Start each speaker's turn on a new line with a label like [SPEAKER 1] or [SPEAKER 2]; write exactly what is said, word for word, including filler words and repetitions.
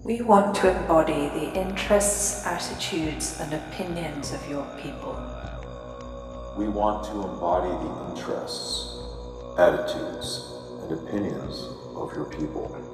[SPEAKER 1] We want to embody the interests, attitudes, and opinions of your people.
[SPEAKER 2] We want to embody the interests, attitudes, and opinions of your people.